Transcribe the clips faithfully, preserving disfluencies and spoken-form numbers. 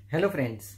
Hello friends,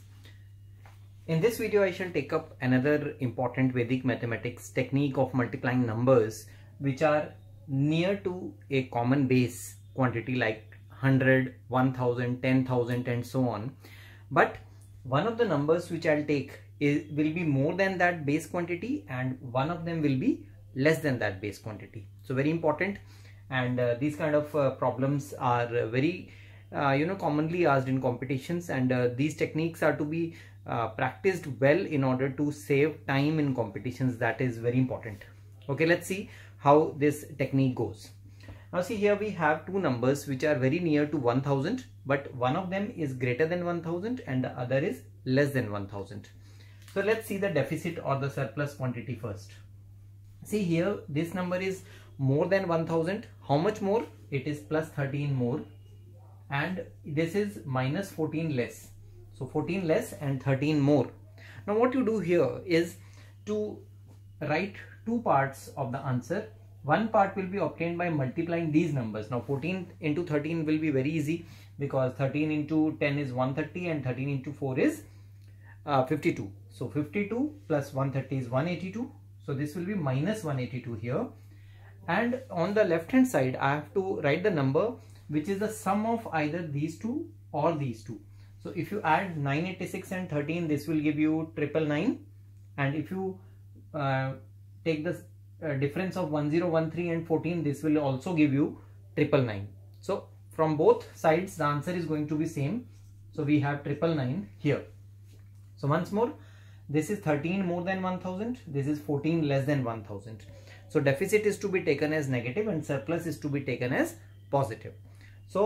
in this video I shall take up another important Vedic mathematics technique of multiplying numbers which are near to a common base quantity like one hundred, one thousand, ten thousand and so on. But one of the numbers which I'll take is, will be more than that base quantity, and one of them will be less than that base quantity. So very important, and uh, these kind of uh, problems are uh, very Uh, you know commonly asked in competitions, and uh, these techniques are to be uh, practiced well in order to save time in competitions. That is very important. Okay, let's see how this technique goes. Now see, here we have two numbers which are very near to one thousand, but one of them is greater than one thousand and the other is less than one thousand. So let's see the deficit or the surplus quantity first. See, here this number is more than one thousand. How much more? It is plus thirteen more, and this is minus fourteen less. So fourteen less and thirteen more. Now what you do here is to write two parts of the answer. One part will be obtained by multiplying these numbers. Now fourteen into thirteen will be very easy, because thirteen into ten is one hundred thirty and thirteen into four is uh, fifty-two. So fifty-two plus one hundred thirty is one hundred eighty-two. So this will be minus one hundred eighty-two here. And on the left hand side I have to write the number which is the sum of either these two or these two. So if you add nine hundred eighty-six and thirteen, this will give you triple nine, and if you uh, take the uh, difference of one thousand thirteen and fourteen, this will also give you triple nine. So from both sides the answer is going to be same. So we have triple nine here. So once more, this is thirteen more than one thousand, this is fourteen less than one thousand. So deficit is to be taken as negative and surplus is to be taken as positive. So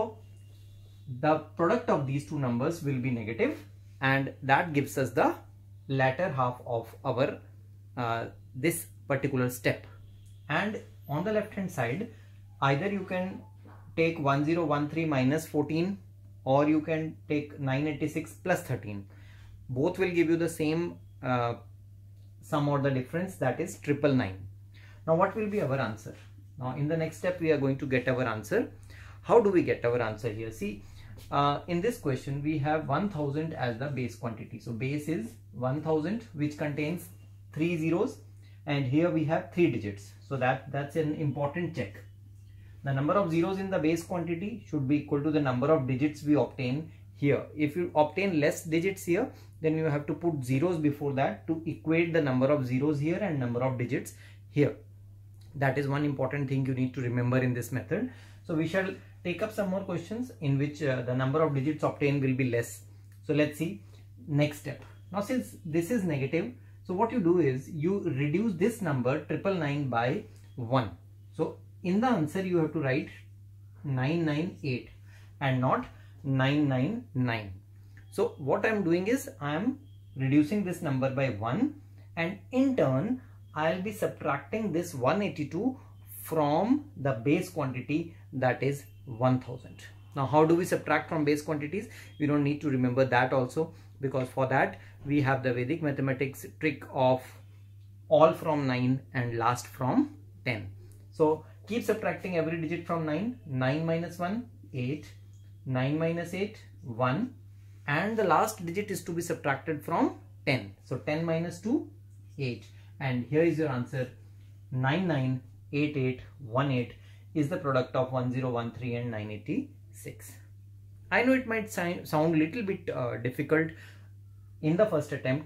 the product of these two numbers will be negative, and that gives us the latter half of our uh, this particular step. And on the left hand side, either you can take one thousand thirteen minus fourteen, or you can take nine hundred eighty-six plus thirteen. Both will give you the same uh, sum or the difference, that is triple nine. Now what will be our answer? Now in the next step we are going to get our answer. How do we get our answer here? See, uh, in this question we have one thousand as the base quantity. So base is one thousand, which contains three zeros, and here we have three digits. So that that's an important check. The number of zeros in the base quantity should be equal to the number of digits we obtain here. If you obtain less digits here, then you have to put zeros before that to equate the number of zeros here and number of digits here. That is one important thing you need to remember in this method. So we shall take up some more questions in which uh, the number of digits obtained will be less. So let's see next step. Now since this is negative, so what you do is you reduce this number triple nine by one. So in the answer you have to write nine nine eight and not nine nine nine. So what I am doing is I am reducing this number by one, and in turn I'll be subtracting this one hundred eighty-two from the base quantity, that is one thousand. Now how do we subtract from base quantities? We don't need to remember that also, because for that we have the Vedic mathematics trick of all from nine and last from ten. So keep subtracting every digit from nine. nine minus one, eight. nine minus eight, one. And the last digit is to be subtracted from ten. So ten minus two, eight. And here is your answer. Nine nine eight eight one eight is the product of one thousand thirteen and nine hundred eighty-six. I know it might sound little bit uh, difficult in the first attempt,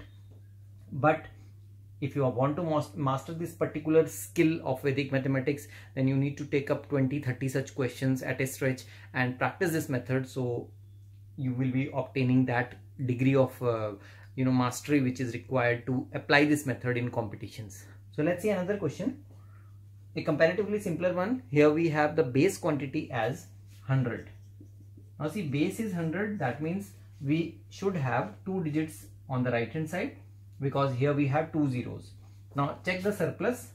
but if you want to master this particular skill of Vedic mathematics, then you need to take up twenty thirty such questions at a stretch and practice this method, so you will be obtaining that degree of uh, you know mastery which is required to apply this method in competitions. So let's see another question, a comparatively simpler one. Here we have the base quantity as one hundred. Now see, base is one hundred, that means we should have two digits on the right hand side, because here we have two zeros. Now check the surplus.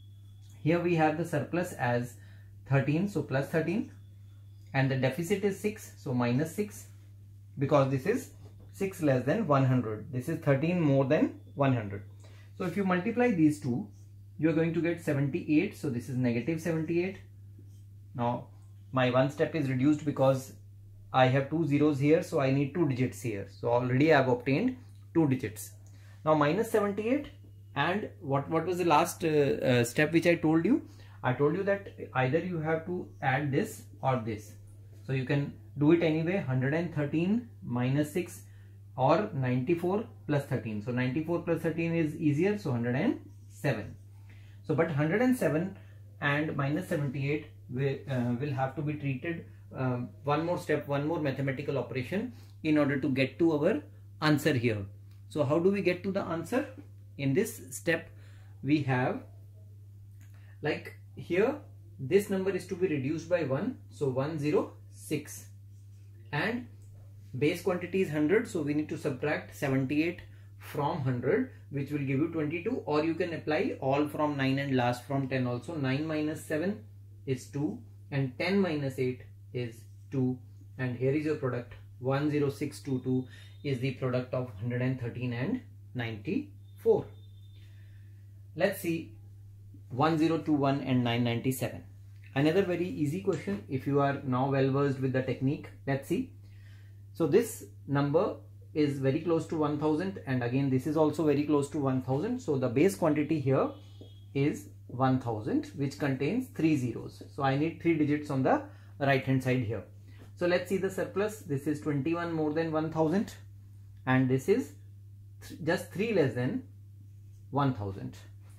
Here we have the surplus as thirteen, so plus thirteen, and the deficit is six, so minus six, because this is six less than one hundred. This is thirteen more than one hundred. So if you multiply these two, you are going to get seventy-eight. So this is negative seventy-eight. Now my one step is reduced because I have two zeros here, so I need two digits here. So already I have obtained two digits. Now minus seventy-eight, and what, what was the last uh, uh, step which I told you? I told you that either you have to add this or this. So you can do it anyway, one hundred thirteen minus six or ninety-four plus thirteen. So ninety-four plus thirteen is easier, so one hundred seven. So but one hundred seven and minus seventy-eight will, uh, will have to be treated um, one more step, one more mathematical operation in order to get to our answer here. So how do we get to the answer? In this step we have, like here, this number is to be reduced by one, so one hundred six, and base quantity is one hundred, so we need to subtract seventy-eight from one hundred, which will give you twenty-two, or you can apply all from nine and last from ten also. Nine minus seven is two, and ten minus eight is two, and here is your product. One hundred six twenty-two is the product of one hundred thirteen and ninety-four. Let's see one zero two one and nine ninety-seven. Another very easy question if you are now well versed with the technique. Let's see. So this number is very close to one thousand, and again this is also very close to one thousand. So the base quantity here is one thousand, which contains three zeros. So I need three digits on the right hand side here. So let's see the surplus. This is twenty-one more than one thousand, and this is th just three less than one thousand.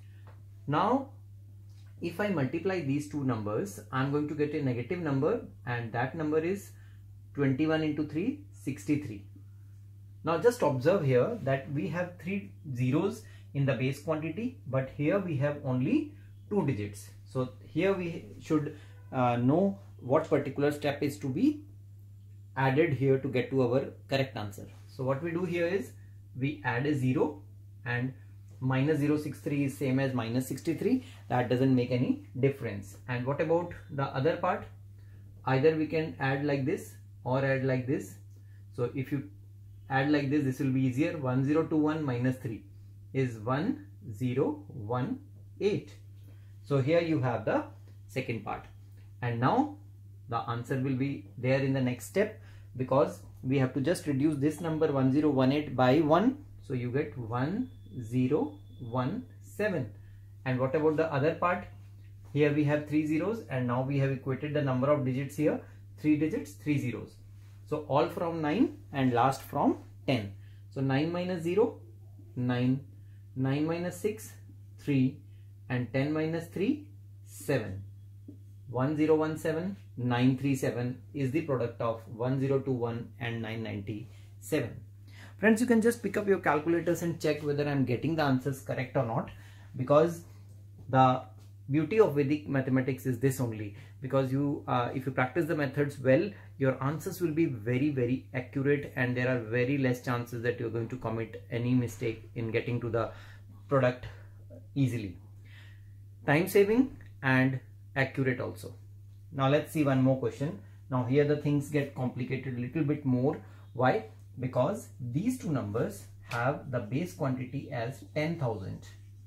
Now if I multiply these two numbers, I'm going to get a negative number, and that number is twenty-one into three, sixty-three. Now just observe here that we have three zeros in the base quantity, but here we have only two digits. So here we should uh, know what particular step is to be added here to get to our correct answer. So what we do here is we add a zero, and minus zero six three is same as minus sixty-three. That doesn't make any difference. And what about the other part? Either we can add like this or add like this. So if you add like this, this will be easier. One zero two one minus three is one zero one eight. So here you have the second part, and now the answer will be there in the next step, because we have to just reduce this number one zero one eight by one. So you get one zero one seven. And what about the other part? Here we have three zeros, and now we have equated the number of digits here, three digits, three zeros. So all from nine and last from ten. So nine minus zero, nine, nine minus six, three, and ten minus three, seven. one zero one seven, nine three seven is the product of one zero two one and nine ninety-seven. Friends, you can just pick up your calculators and check whether I am getting the answers correct or not, because the beauty of Vedic mathematics is this only, because you uh, if you practice the methods well, your answers will be very very accurate, and there are very less chances that you're going to commit any mistake in getting to the product easily. Time saving and accurate also. Now let's see one more question. Now here the things get complicated a little bit more. Why? Because these two numbers have the base quantity as ten thousand.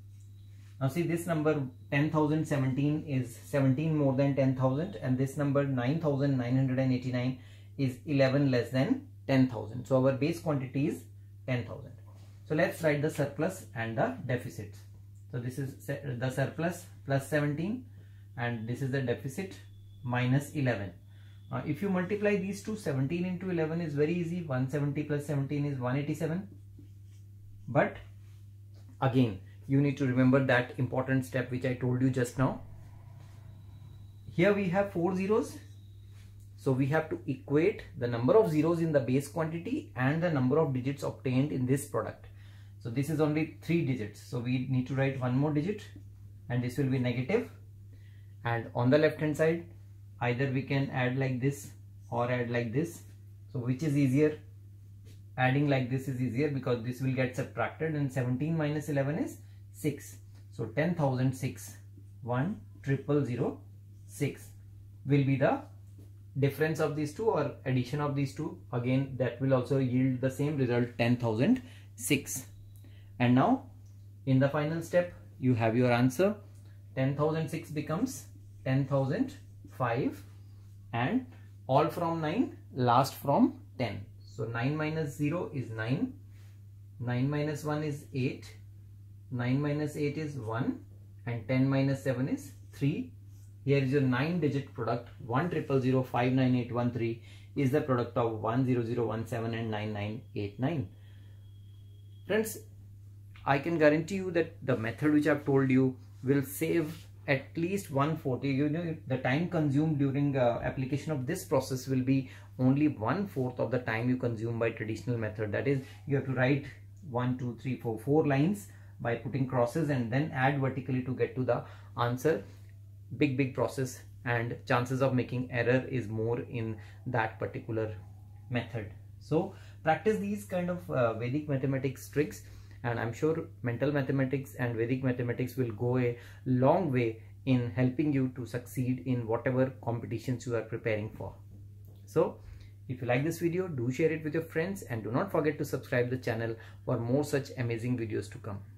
Now see, this number ten thousand seventeen is seventeen more than ten thousand, and this number nine thousand nine hundred eighty-nine is eleven less than ten thousand. So our base quantity is ten thousand. So let's write the surplus and the deficit. So this is the surplus plus seventeen, and this is the deficit minus eleven. Uh, if you multiply these two, seventeen into eleven is very easy. one hundred seventy plus seventeen is one hundred eighty-seven. But again, you need to remember that important step which I told you just now. Here we have four zeros. So we have to equate the number of zeros in the base quantity and the number of digits obtained in this product. So this is only three digits. So we need to write one more digit, and this will be negative. And on the left hand side, either we can add like this or add like this. So which is easier? Adding like this is easier, because this will get subtracted, and seventeen minus eleven is six. So ten thousand six, one triple zero six will be the difference of these two, or addition of these two. Again, that will also yield the same result, ten thousand six. And now in the final step, you have your answer. Ten thousand six becomes ten thousand five, and all from nine, last from ten. So nine minus zero is nine, nine minus one is eight, nine minus eight is one, and ten minus seven is three. Here is your nine digit product. One triple zero five nine eight one three is the product of one zero zero one seven and nine nine eight nine. Friends, I can guarantee you that the method which I have told you will save at least one fourth. You know, the time consumed during uh, application of this process will be only one fourth of the time you consume by traditional method. That is, you have to write one, two, three, four, four lines by putting crosses and then add vertically to get to the answer. Big, big process, and chances of making error is more in that particular method. So practice these kind of uh, Vedic mathematics tricks, and I'm sure mental mathematics and Vedic mathematics will go a long way in helping you to succeed in whatever competitions you are preparing for. So if you like this video, do share it with your friends, and do not forget to subscribe the channel for more such amazing videos to come.